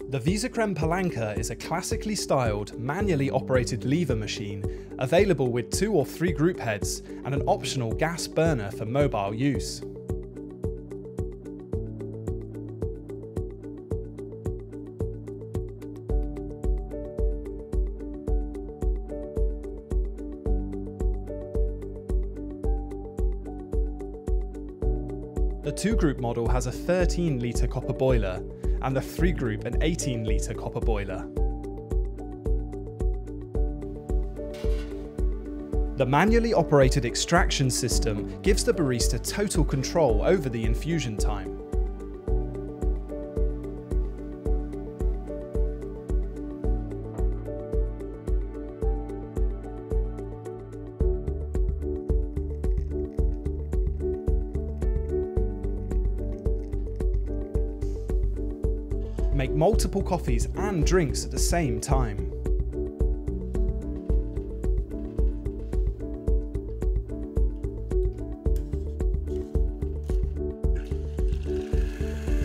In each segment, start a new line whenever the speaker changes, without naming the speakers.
The Visacrem Palanca is a classically styled, manually operated lever machine, available with 2 or 3 group heads and an optional gas burner for mobile use. The 2-group model has a 13-litre copper boiler, and the 3-group an 18-litre copper boiler. The manually operated extraction system gives the barista total control over the infusion time. Make multiple coffees and drinks at the same time.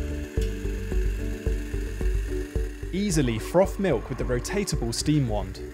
Easily froth milk with the rotatable steam wand.